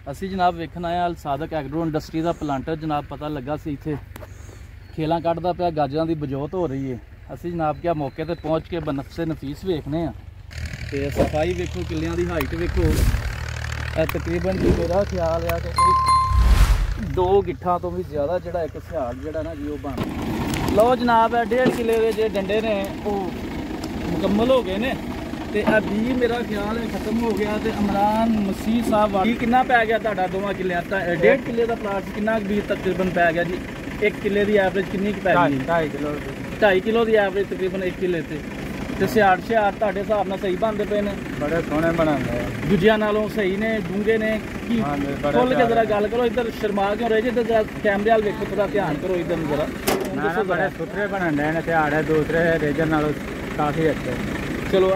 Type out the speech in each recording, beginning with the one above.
ਅਸੀਂ ਜਨਾਬ ਵੇਖਣ ਆਏ ਅਲ ਸਾਦਕ ਐਗਰੋ ਇੰਡਸਟਰੀ ਦਾ ਪਲਾਂਟਰ ਜਨਾਬ ਪਤਾ ਲੱਗਾ ਸੀ ਇੱਥੇ ਖੇਲਾਂ ਕੱਢਦਾ ਪਿਆ, ਗਾਜਰਾਂ ਦੀ ਬਜੋਤ ਹੋ ਰਹੀ ਹੈ। ਅਸੀਂ ਜਨਾਬ ਕਿਹਾ ਮੌਕੇ ਤੇ ਪਹੁੰਚ ਕੇ ਬਨਫਸੇ ਨਫੀਸ ਵੇਖਨੇ ਆ ਤੇ ਸਫਾਈ ਵੇਖੋ, ਕਿੱਲਿਆਂ ਦੀ ਹਾਈਟ ਵੇਖੋ। ਇਹ ਤਕਰੀਬਨ ਜੀ ਮੇਰਾ ਖਿਆਲ ਆ ਕਿ ਕੋਈ 2 ਗਿੱਠਾਂ ਤੋਂ ਵੀ ਜ਼ਿਆਦਾ ਜਿਹੜਾ ਇੱਕ ਸਿਹਾੜ ਜਿਹੜਾ ਨਾ ਜੀ ਉਹ ਬਣ ਲਓ ਜਨਾਬ। ਇਹ 1.5 ਕਿੱਲੇ ਦੇ ਜੇ ਡੰਡੇ ਨੇ ਉਹ ਮੁਕੰਮਲ ਹੋ ਗਏ ਨੇ ਤੇ ਇਹ ਬੀ ਮੇਰਾ ਖਿਆਲ ਹੈ ਖਤਮ ਹੋ ਗਿਆ। ਤੇ ਇਮਰਾਨ ਮਸੀਹ ਸਾਹਿਬ ਵਾਲੀ ਕਿੰਨਾ ਪੈ ਗਿਆ ਤੁਹਾਡਾ 2 ਕਿੱਲਿਆਂ ਤਾਂ 1.5 ਕਿੱਲੇ ਦਾ ਪਲਾਟ ਕਿੰਨਾ ਬੀ ਤਕਰੀਬਨ ਪੈ ਗਿਆ ਜੀ? 1 ਕਿੱਲੇ ਦੀ ਐਵਰੇਜ ਕਿੰਨੀ ਕੁ ਪੈ ਗਈ? 2.5 ਕਿਲੋ ਦੀ ਐਵਰੇਜ ਤਕਰੀਬਨ 1 ਕਿੱਲੇ ਤੇ ਸਿਹਾੜ ਤੁਹਾਡੇ ਹਿਸਾਬ ਨਾਲ ਸਹੀ ਬਣਦੇ ਪਏ ਨੇ? ਬੜੇ ਸੋਹਣੇ ਬਣਾਉਂਦੇ ਆ, ਦੂਜਿਆਂ ਨਾਲੋਂ ਸਹੀ ਨੇ, ਡੂੰਘੇ ਨੇ ਕੀ? ਖੁੱਲ ਕੇ ਜਰਾ ਗੱਲ ਕਰੋ, ਇੱਧਰ ਸ਼ਰਮਾ ਕਿਉਂ ਰਹੇ ਜੀ? ਇੱਧਰ ਜਰਾ ਕੈਮਰੇ ਵਾਲ ਵੇਖੋ, ਥੋੜਾ ਧਿਆਨ ਕਰੋ ਇੱਧਰ ਨੂੰ ਜਰਾ। ਬੜੇ ਸੁਥਰੇ ਬਣਾਉਂਦੇ ਨੇ ਸਿਹਾੜ, ਦੂਸਰੇ ਰੇਜਰ ਨਾਲੋਂ ਕਾਫੀ ਅੱਛੇ। ਚਲੋ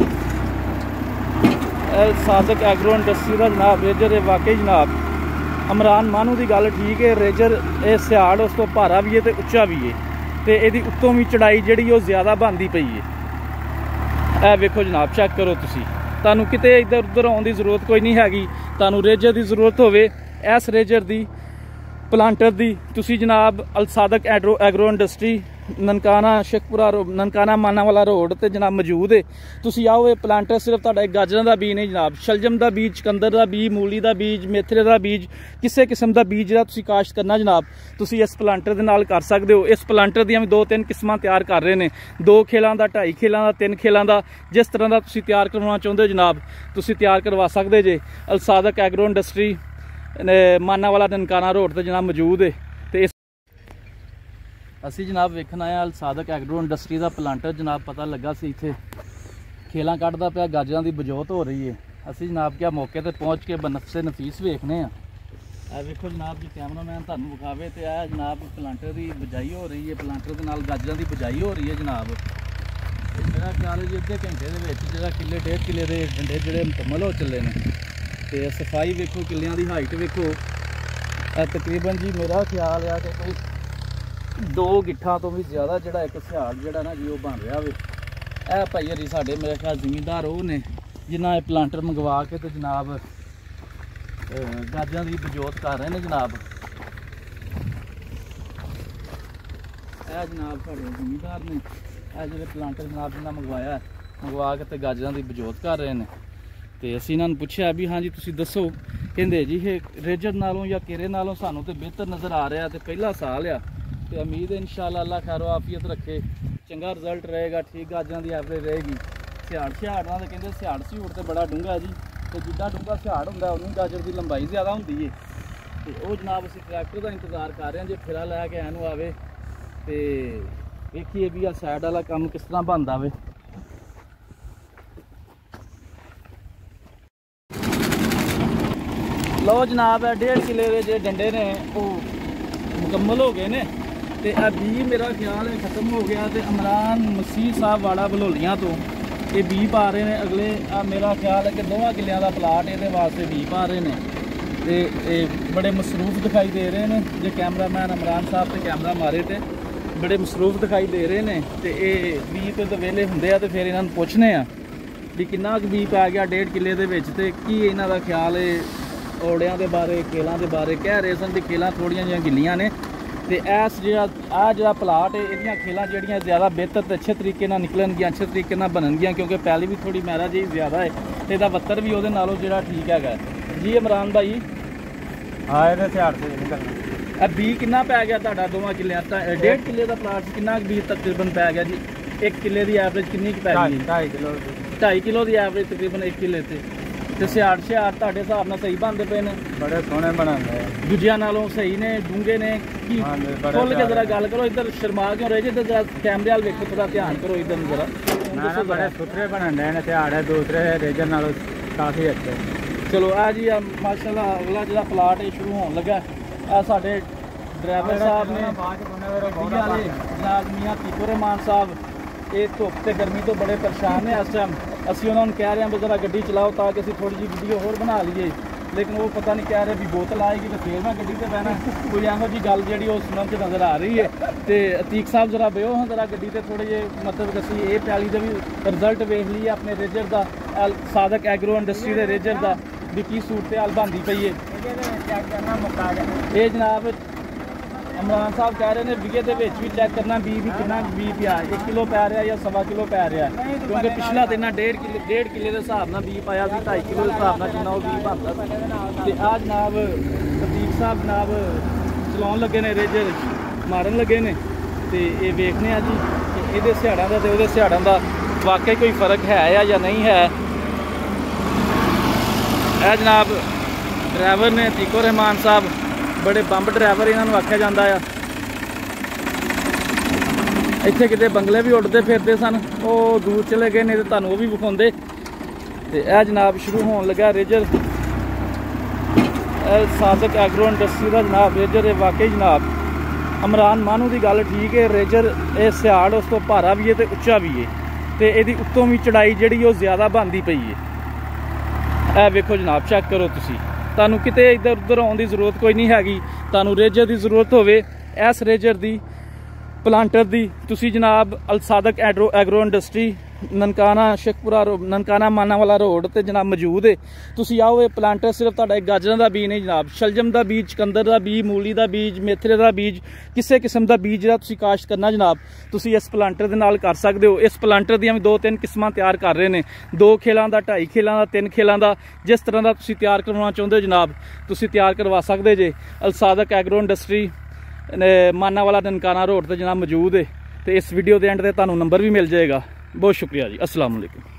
ਸਾਦਕ ਐਗਰੋ ਇੰਡਸਟਰੀ ਦਾ ਜਨਾਬ ਰੇਜਰ ਹੈ ਵਾਕਈ ਜਨਾਬ। ਇਮਰਾਨ ਮਾਨੂ ਦੀ ਗੱਲ ਠੀਕ ਹੈ, ਰੇਜਰ ਇਹ ਸਿਹਾੜ ਉਸ ਤੋਂ ਭਾਰਾ ਵੀ ਹੈ ਤੇ ਉੱਚਾ ਵੀ ਹੈ ਤੇ ਇਹਦੀ ਉੱਤੋਂ ਵੀ ਚੜਾਈ ਜਿਹੜੀ ਉਹ ਜ਼ਿਆਦਾ ਬਣਦੀ ਪਈ ਹੈ। ਇਹ ਵੇਖੋ ਜਨਾਬ, ਚੈੱਕ ਕਰੋ ਤੁਸੀਂ। ਤੁਹਾਨੂੰ ਕਿਤੇ ਇੱਧਰ ਉੱਧਰ ਆਉਣ ਦੀ ਜ਼ਰੂਰਤ ਕੋਈ ਨਹੀਂ ਹੈਗੀ। ਤੁਹਾਨੂੰ ਰੇਜਰ ਦੀ ਜ਼ਰੂਰਤ ਹੋਵੇ, ਇਸ ਰੇਜਰ ਦੀ ਪਲਾਂਟਰ ਦੀ ਤੁਸੀਂ ਜਨਾਬ Al Sadiq agro industry Nankana Sheikhupura Nankana Manawala road ਤੇ ਜਨਾਬ ਮੌਜੂਦ ਹੈ। ਤੁਸੀਂ ਆਓ, ਇਹ ਪਲਾਂਟਰ ਸਿਰਫ ਤੁਹਾਡਾ ਇੱਕ ਗਾਜਰਾਂ ਦਾ ਬੀਜ ਨਹੀਂ ਜਨਾਬ, ਸ਼ਲਜਮ ਦਾ ਬੀਜ, ਚੁਕੰਦਰ ਦਾ ਬੀਜ, ਮੂਲੀ ਦਾ ਬੀਜ, ਮੇਥਰੇ ਦਾ ਬੀਜ, ਕਿਸੇ ਕਿਸਮ ਦਾ ਬੀਜ ਜਿਹੜਾ ਤੁਸੀਂ ਕਾਸ਼ਤ ਕਰਨਾ ਜਨਾਬ ਤੁਸੀਂ ਇਸ ਪਲਾਂਟਰ ਦੇ ਨਾਲ ਕਰ ਸਕਦੇ ਹੋ। ਇਸ ਪਲਾਂਟਰ ਦੀਆਂ ਵੀ 2-3 ਕਿਸਮਾਂ ਤਿਆਰ ਕਰ ਰਹੇ ਨੇ, 2 ਖੇਲਾਂ ਦਾ, 2.5 ਖੇਲਾਂ ਦਾ, 3 ਖੇਲਾਂ ਦਾ। ਜਿਸ ਤਰ੍ਹਾਂ ਦਾ ਤੁਸੀਂ ਤਿਆਰ ਕਰਵਾਉਣਾ ਚਾਹੁੰਦੇ ਹੋ ਜਨਾਬ ਤੁਸੀਂ ਤਿਆਰ ਕਰਵਾ ਸਕਦੇ ਜੇ। Al Sadiq agro industry Manawala Nankana road ਤੇ ਜਨਾਬ ਮੌਜੂਦ ਹੈ। ਤੇ ਅਸੀਂ ਜਨਾਬ ਵੇਖਣ ਆਏ ਅਲ ਸਾਦਕ ਐਗਰੋ ਇੰਡਸਟਰੀ ਦਾ ਪਲਾਂਟਰ ਜਨਾਬ ਪਤਾ ਲੱਗਾ ਸੀ ਇੱਥੇ ਖੇਲਾਂ ਕੱਢਦਾ ਪਿਆ, ਗਾਜਰਾਂ ਦੀ ਬਜੋਤ ਹੋ ਰਹੀ ਹੈ। ਅਸੀਂ ਜਨਾਬ ਕਿਹਾ ਮੌਕੇ ਤੇ ਪਹੁੰਚ ਕੇ ਬਨਫਸੇ ਨਫੀਸ ਵੇਖਨੇ ਆ। ਇਹ ਵੇਖੋ ਜਨਾਬ ਜੀ, ਕੈਮਰਾਮੈਨ ਤੁਹਾਨੂੰ ਵਿਖਾਵੇ ਤੇ ਇਹ ਜਨਾਬ ਪਲਾਂਟਰ ਦੀ ਬਜਾਈ ਹੋ ਰਹੀ ਹੈ, ਪਲਾਂਟਰ ਦੇ ਨਾਲ ਗਾਜਰਾਂ ਦੀ ਬਜਾਈ ਹੋ ਰਹੀ ਹੈ ਜਨਾਬ। ਮੇਰਾ ਖਿਆਲ ਹੈ ਜੀ ਅੱਧੇ ਘੰਟੇ ਦੇ ਵਿੱਚ ਜਿਹੜਾ ਕਿੱਲੇ 1.5 ਕਿੱਲੇ ਦੇ ਡੰਡੇ ਜਿਹੜੇ ਮੁਕੰਮਲ ਹੋ ਚੱਲੇ ਨੇ। ਤੇ ਸਫਾਈ ਵੇਖੋ, ਕਿੱਲਿਆਂ ਦੀ ਹਾਈਟ ਵੇਖੋ। ਇਹ ਤਕਰੀਬਨ ਜੀ ਮੇਰਾ ਖਿਆਲ ਆ ਕਿ ਕੋਈ 2 ਗਿੱਠਾਂ ਤੋਂ ਵੀ ਜ਼ਿਆਦਾ ਜਿਹੜਾ ਇੱਕ ਸਿਹਾੜ ਜਿਹੜਾ ਨਾ ਜੀ ਉਹ ਬਣ ਰਿਹਾ ਵੇ। ਇਹ ਭਾਈ ਹਰੀ ਸਾਡੇ ਮੇਰੇ ਖਿਆਲ ਜ਼ਿਮੀਂਦਾਰ ਉਹ ਨੇ ਜਿਨ੍ਹਾਂ ਇਹ ਪਲਾਂਟਰ ਮੰਗਵਾ ਕੇ ਤੇ ਜਨਾਬ ਗਾਜਰਾਂ ਦੀ ਬਜੋਤ ਕਰ ਰਹੇ ਨੇ ਜਨਾਬ। ਇਹ ਜਨਾਬ ਸਾਡੇ ਜ਼ਿਮੀਂਦਾਰ ਨੇ, ਇਹ ਜਿਹੜੇ ਪਲਾਂਟਰ ਜਨਾਬ ਜਿਨ੍ਹਾਂ ਮੰਗਵਾ ਕੇ ਤੇ ਗਾਜਰਾਂ ਦੀ ਬਜੋਤ ਕਰ ਰਹੇ ਨੇ। ਤੇ ਅਸੀਂ ਇਹਨਾਂ ਨੂੰ ਪੁੱਛਿਆ ਵੀ ਹਾਂਜੀ ਤੁਸੀਂ ਦੱਸੋ, ਕਹਿੰਦੇ ਜੀ ਇਹ ਰੇਜਰ ਨਾਲੋਂ ਜਾਂ ਕੇਰੇ ਨਾਲੋਂ ਸਾਨੂੰ ਤੇ ਬਿਹਤਰ ਨਜ਼ਰ ਆ ਰਿਹਾ ਤੇ ਪਹਿਲਾ ਸਾਲ ਆ ਤੇ ਉਮੀਦ ਹੈ ਇਨਸ਼ਾਅੱਲਾ ਅੱਲਾ ਖੈਰੋ ਆਫੀਅਤ ਰੱਖੇ, ਚੰਗਾ ਰਿਜ਼ਲਟ ਰਹੇਗਾ, ਠੀਕ ਗਾਜਰਾਂ ਦੀ ਐਵਰੇਜ ਰਹੇਗੀ। ਸਿਹਾੜ ਨਾਲ ਤਾਂ ਕਹਿੰਦੇ ਸਿਹਾੜ ਤੇ ਬੜਾ ਡੂੰਘਾ ਜੀ ਤੇ ਜਿੱਦਾਂ ਡੂੰਘਾ ਸਿਹਾੜ ਹੁੰਦਾ ਉਹਨੂੰ ਗਾਜਰ ਦੀ ਲੰਬਾਈ ਜ਼ਿਆਦਾ ਹੁੰਦੀ ਹੈ। ਤੇ ਉਹ ਜਨਾਬ ਅਸੀਂ ਟਰੈਕਟਰ ਦਾ ਇੰਤਜ਼ਾਰ ਕਰ ਰਹੇ ਹਾਂ ਜੇ ਫੇਰਾ ਲੈ ਕੇ ਇਹਨੂੰ ਆਵੇ ਤੇ ਵੇਖੀਏ ਵੀ ਆ ਸਾਈਡ ਵਾਲਾ ਕੰਮ ਕਿਸ ਤਰ੍ਹਾਂ ਬਣਦਾ ਵੇ। ਲਓ ਜਨਾਬ, ਇਹ 1.5 ਕਿੱਲੇ ਦੇ ਜੇ ਡੰਡੇ ਨੇ ਉਹ ਮੁਕੰਮਲ ਹੋ ਗਏ ਨੇ ਤੇ ਇਹ ਬੀ ਮੇਰਾ ਖਿਆਲ ਹੈ ਖਤਮ ਹੋ ਗਿਆ। ਤੇ ਇਮਰਾਨ ਮਸੀਹ ਸਾਹਿਬ ਵਾਲਾ ਬਲੋਲੀਆਂ ਤੋਂ ਇਹ ਬੀ ਪਾ ਰਹੇ ਨੇ ਅਗਲੇ। ਮੇਰਾ ਖਿਆਲ ਹੈ ਕਿ 2 ਕਿੱਲਿਆਂ ਦਾ ਪਲਾਟ ਇਹਦੇ ਵਾਸਤੇ ਬੀ ਪਾ ਰਹੇ ਨੇ ਤੇ ਇਹ ਬੜੇ ਮਸਰੂਫ ਦਿਖਾਈ ਦੇ ਰਹੇ ਨੇ। ਜੇ ਕੈਮਰਾਮੈਨ ਇਮਰਾਨ ਸਾਹਿਬ ਤੇ ਕੈਮਰਾ ਮਾਰੇ ਤੇ ਬੜੇ ਮਸਰੂਫ ਦਿਖਾਈ ਦੇ ਰਹੇ ਨੇ। ਤੇ ਇਹ ਬੀ ਤੇ ਵੇਲੇ ਹੁੰਦੇ ਆ ਤੇ ਫਿਰ ਇਹਨਾਂ ਨੂੰ ਪੁੱਛਨੇ ਆ ਵੀ ਕਿੰਨਾ ਕੁ ਬੀ ਪੈ ਗਿਆ 1.5 ਕਿੱਲੇ ਦੇ ਵਿੱਚ ਤੇ ਕੀ ਇਹਨਾਂ ਦਾ ਖਿਆਲ ਹੈ ਔੜਿਆਂ ਦੇ ਬਾਰੇ, ਕੇਲਾਂ ਦੇ ਬਾਰੇ। ਕਹਿ ਰਹੇ ਸਨ ਵੀ ਕੇਲਾਂ ਥੋੜੀਆਂ ਜਿਹੀਆਂ ਗਿੱਲੀਆਂ ਨੇ ਤੇ ਜਿਹੜਾ ਪਲਾਟ ਹੈ ਇਹਦੀਆਂ ਖੇਲਾਂ ਜਿਹੜੀਆਂ ਜ਼ਿਆਦਾ ਬਿਹਤਰ ਤੇ ਅੱਛੇ ਤਰੀਕੇ ਨਾਲ ਨਿਕਲਣਗੀਆਂ, ਅੱਛੇ ਤਰੀਕੇ ਨਾਲ ਬਣਨਗੀਆਂ ਕਿਉਂਕਿ ਪੈਲੀ ਵੀ ਥੋੜੀ ਮਹਿਰਾ ਜਿਹੀ ਜ਼ਿਆਦਾ ਹੈ ਤੇ ਇਹਦਾ ਵੱਤਰ ਵੀ ਉਹਦੇ ਨਾਲੋਂ ਜਿਹੜਾ ਠੀਕ ਹੈਗਾ ਜੀ। ਇਮਰਾਨ ਭਾਈ ਹਾਂ, ਇਹਦੇ ਸਿਹਾੜ ਤੇ ਨਿਕਲਣਾ। ਇਹ ਬੀ ਕਿੰਨਾ ਪੈ ਗਿਆ ਤੁਹਾਡਾ 2 ਕਿੱਲਿਆਂ ਤਾਂ 1.5 ਕਿੱਲੇ ਦਾ ਪਲਾਟ ਕਿੰਨਾ ਕੁ ਬੀ ਤਕਰੀਬਨ ਪੈ ਗਿਆ ਜੀ? 1 ਕਿੱਲੇ ਦੀ ਐਵਰੇਜ ਕਿੰਨੀ ਕੁ ਪੈ ਗਈ? 2.5 ਕਿਲੋ ਦੀ ਐਵਰੇਜ ਤਕਰੀਬਨ 1 ਕਿੱਲੇ ਤੇ ਸਿਹਾੜ ਤੁਹਾਡੇ ਹਿਸਾਬ ਨਾਲ ਸਹੀ ਬਣਦੇ ਪਏ ਨੇ? ਬੜੇ ਸੋਹਣੇ ਬਣਾਉਂਦੇ ਆ, ਦੂਜਿਆਂ ਨਾਲੋਂ ਸਹੀ ਨੇ, ਡੂੰਘੇ ਨੇ ਕੀ? ਖੁੱਲ ਕੇ ਜਰਾ ਗੱਲ ਕਰੋ, ਇੱਧਰ ਸ਼ਰਮਾ ਕਿਉਂ ਰਹੇ ਜੀ? ਇੱਧਰ ਜਰਾ ਕੈਮਰੇ ਵਾਲ ਵੇਖੋ, ਥੋੜਾ ਧਿਆਨ ਕਰੋ ਇੱਧਰ ਨੂੰ ਜਰਾ। ਬੜੇ ਸੁਥਰੇ ਬਣਾਉਂਦੇ ਨੇ ਸਿਹਾੜ, ਦੂਸਰੇ ਰੇਜਰ ਨਾਲੋਂ ਕਾਫੀ ਅੱਛੇ। ਚਲੋ ਆ ਜੀ ਮਾਸ਼ਾਅੱਲਾ ਅਗਲਾ ਜਿਹੜਾ ਪਲਾਟ ਇਹ ਸ਼ੁਰੂ ਹੋਣ ਲੱਗਾ। ਆ ਸਾਡੇ ਡਰਾਈਵਰ ਸਾਹਿਬ ਨੇ ਜਨਾਬ ਮੀਆਂ ਤੀਕੋ ਰਹਿਮਾਨ ਸਾਹਿਬ, ਇਹ ਧੁੱਪ ਤੇ ਗਰਮੀ ਤੋਂ ਬੜੇ ਪਰੇਸ਼ਾਨ ਨੇ ਇਸ ਟਾਈਮ। ਅਸੀਂ ਉਹਨਾਂ ਨੂੰ ਕਹਿ ਰਹੇ ਹਾਂ ਵੀ ਜ਼ਰਾ ਗੱਡੀ ਚਲਾਓ ਤਾਂ ਕਿ ਅਸੀਂ ਥੋੜੀ ਜਿਹੀ ਵੀਡੀਓ ਹੋਰ ਬਣਾ ਲਈਏ, ਲੇਕਿਨ ਉਹ ਪਤਾ ਨਹੀਂ ਕਹਿ ਰਹੇ ਵੀ ਬੋਤਲ ਆਏਗੀ ਤੇ ਫੇਰ ਮੈਂ ਗੱਡੀ ਤੇ ਬਹਿਣਾ, ਕੋਈ ਇਹੋ ਜਿਹੀ ਗੱਲ ਜਿਹੜੀ ਉਹ ਸੁਣਨ 'ਚ ਨਜ਼ਰ ਆ ਰਹੀ ਹੈ। ਤੇ ਅਤੀਕ ਸਾਹਿਬ ਜ਼ਰਾ ਬਿਓ ਹਾਂ ਜ਼ਰਾ ਗੱਡੀ ਤੇ ਥੋੜ੍ਹੇ ਜਿਹੇ ਮਤਲਬ ਅਸੀਂ ਇਹ ਪੈਲੀ ਦਾ ਵੀ ਰਿਜ਼ਲਟ ਵੇਖ ਲਈਏ ਆਪਣੇ ਰੇਜਰ ਦਾ, ਸਾਦਕ ਐਗਰੋ ਇੰਡਸਟਰੀ ਦੇ ਰੇਜਰ ਦਾ ਵੀ ਕੀ ਸੂਰਤ ਹਾਲ ਬਣਦੀ ਪਈ ਹੈ। ਇਹ ਜਨਾਬ ਇਮਰਾਨ ਸਾਹਿਬ ਕਹਿ ਰਹੇ ਨੇ ਵਿਗੇ ਦੇ ਵਿੱਚ ਵੀ ਚੈੱਕ ਕਰਨਾ ਬੀ ਵੀ ਕਿੰਨਾ ਬੀ ਪਿਆ 1 ਕਿਲੋ ਪੈ ਰਿਹਾ ਜਾਂ 1.25 ਕਿਲੋ ਪੈ ਰਿਹਾ, ਕਿਉਂਕਿ ਪਿਛਲਾ ਦਿਨ 1.5 ਕਿੱਲੇ ਦੇ ਹਿਸਾਬ ਨਾਲ ਬੀ ਪਾਇਆ ਸੀ, 2.5 ਕਿਲੋ ਦੇ ਹਿਸਾਬ ਨਾਲ ਜਿੰਨਾ ਉਹ ਬੀ ਬਣਦਾ ਸੀ। ਤੇ ਆਹ ਜਨਾਬ ਪ੍ਰਦੀਪ ਸਾਹਿਬ ਜਨਾਬ ਚਲਾਉਣ ਲੱਗੇ ਨੇ, ਰੇਜਰ ਮਾਰਨ ਲੱਗੇ ਨੇ, ਤੇ ਇਹ ਵੇਖਦੇ ਆ ਜੀ ਕਿ ਇਹਦੇ ਸਿਹਾੜਾਂ ਦਾ ਤੇ ਉਹਦੇ ਸਿਹਾੜਾਂ ਦਾ ਵਾਕਈ ਕੋਈ ਫਰਕ ਹੈ ਜਾਂ ਨਹੀਂ ਹੈ। ਇਹ ਜਨਾਬ ਡਰਾਈਵਰ ਨੇ ਤੀਕੋ ਰਹਿਮਾਨ ਸਾਹਿਬ, बड़े बंब ड्राइवर इन्हों आख्या जाता है। इत्थे किते बंगले भी उड़ते फिरते सन, वो दूर चले गए, नहीं तो तुहानूं वो भी विखाउंदे। ते यह जनाब शुरू होने लगा रेजर सादक एग्रो इंडस्ट्री का जनाब रेजर। वाकई जनाब इमरान मानू की गल ठीक है, रेजर ये सियाड़ उस तो भारा भी है तो उच्चा भी है, तो ये उत्तों भी चढ़ाई जी ज़्यादा बनती पई है। यह वेखो जनाब, चेक करो तुसी, ਤੁਹਾਨੂੰ ਕਿਤੇ ਇੱਧਰ ਉੱਧਰ ਆਉਣ ਦੀ ਜ਼ਰੂਰਤ ਕੋਈ ਨਹੀਂ ਹੈਗੀ। ਤੁਹਾਨੂੰ ਰੇਜਰ ਦੀ ਜ਼ਰੂਰਤ ਹੋਵੇ, ਇਸ ਰੇਜਰ ਦੀ ਪਲਾਂਟਰ ਦੀ ਤੁਸੀਂ ਜਨਾਬ Al Sadiq agro industry Nankana Sheikhupura Nankana Manawala road ਤੇ ਜਨਾਬ ਮੌਜੂਦ ਹੈ। ਤੁਸੀਂ ਆਓ, ਇਹ ਪਲਾਂਟਰ ਸਿਰਫ ਤੁਹਾਡਾ ਗਾਜਰਾਂ ਦਾ ਬੀਜ ਨਹੀਂ ਜਨਾਬ, ਸ਼ਲਜਮ ਦਾ ਬੀਜ, ਚਕੰਦਰ ਦਾ ਬੀਜ, ਮੂਲੀ ਦਾ ਬੀਜ, ਮੇਥਰੇ ਦਾ ਬੀਜ, ਕਿਸੇ ਕਿਸਮ ਦਾ ਬੀਜ ਜਿਹੜਾ ਤੁਸੀਂ ਕਾਸ਼ਤ ਕਰਨਾ ਜਨਾਬ ਤੁਸੀਂ ਇਸ ਪਲਾਂਟਰ ਦੇ ਨਾਲ ਕਰ ਸਕਦੇ ਹੋ। ਇਸ ਪਲਾਂਟਰ ਦੀਆਂ ਵੀ 2-3 ਕਿਸਮਾਂ ਤਿਆਰ ਕਰ ਰਹੇ ਨੇ, 2 ਖੇਲਾਂ ਦਾ, 2.5 ਖੇਲਾਂ ਦਾ, 3 ਖੇਲਾਂ ਦਾ, ਜਿਸ ਤਰ੍ਹਾਂ ਦਾ ਤੁਸੀਂ ਤਿਆਰ ਕਰਵਾਉਣਾ ਚਾਹੁੰਦੇ ਹੋ ਜਨਾਬ ਤੁਸੀਂ ਤਿਆਰ ਕਰਵਾ ਸਕਦੇ ਜੇ। Al Sadiq agro industry Manawala Nankana road ਤੇ ਜਨਾਬ ਮੌਜੂਦ ਹੈ। ਤੇ ਇਸ ਵੀਡੀਓ ਦੇ ਐਂਡ ਤੇ ਤੁਹਾਨੂੰ ਨੰਬਰ ਵੀ ਮਿਲ ਜਾਏਗਾ। बहुत शुक्रिया जी, अस्सलाम वालेकुम।